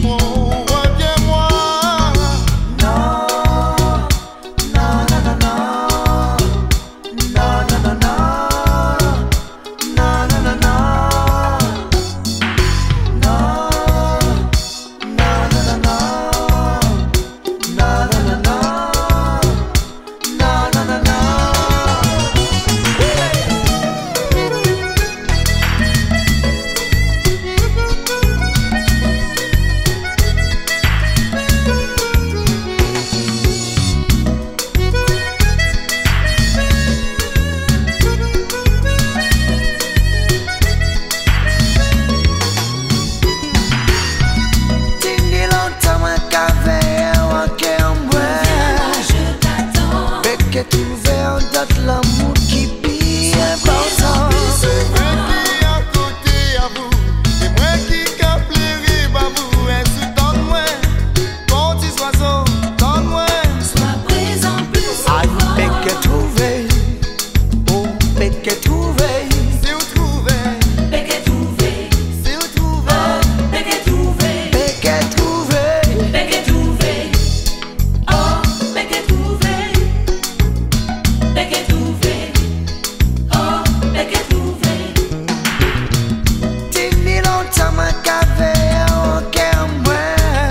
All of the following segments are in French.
L'amour qui pille important. C'est moi qui à côté à vous, c'est moi qui a pleuré par vous. Est-ce donne-moi, petit oiseau, donne-moi. Sois présent plus souvent. Aïe, péque trouvé, oh, péque trouvé. Si vous trouvez, Péque trouvé. si vous trouvez, Péque trouvé. Péque trouvé, Péque trouvé. Oh, péque trouvé. Péque trouvé. Oh, péque trouvé. tini longtemps ma cave en cœur moi.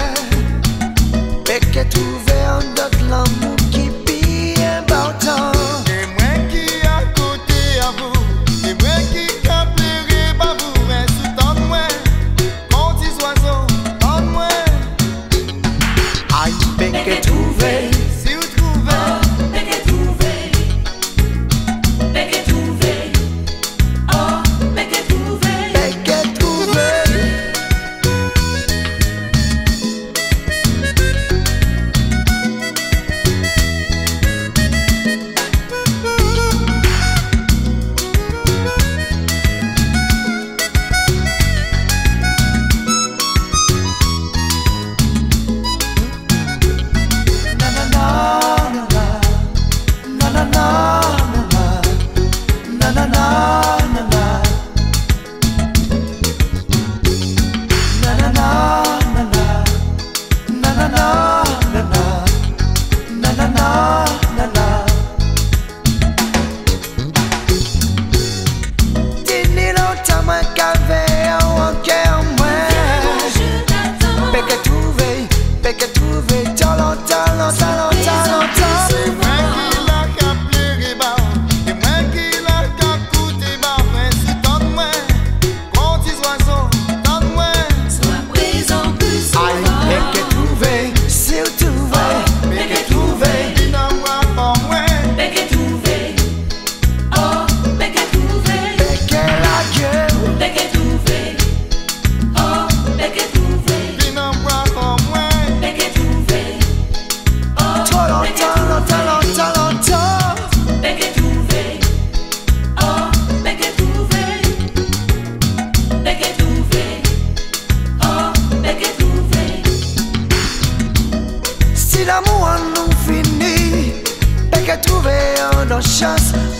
Péque trouvé en d'autres l'amour qui pille important. c'est moi qui à côté à vous, c'est moi qui a pleuré par vous. Est-ce donne-moi, petit oiseau, donne-moi. Aïe, péque trouvé, Si vous trouvez, Péque trouvé. Péque trouvé. Oh, péque trouvé. péque trouvé. Tini longtemps ma cave en cœur moi. Je t'attends. Péque trouvé, talent, talent, talent, talent, talent. c'est moi qui l'a qu'à pleurer par vous, c'est moi qui l'a qu'à coûter par vous. Est-ce donne-moi, petit oiseau, donne-moi. Sois présent plus Aïe, souvent. péque trouvé, c'est où trouvé, péque trouvé. Il n'envoie pas moins. Péque trouvé. Oh, péque trouvé. Péque la gueule, Péque trouvé. Oh, péque trouvé. Il n'envoie pas moins. Péque trouvé. Oh, talent, péque talent, trouvé. talent, talent, talent. Péque trouvé. Oh, péque trouvé. Péque trouvé. Oh, péque trouvé. Si l'amour en nous finit, péque trouvé en nos chances.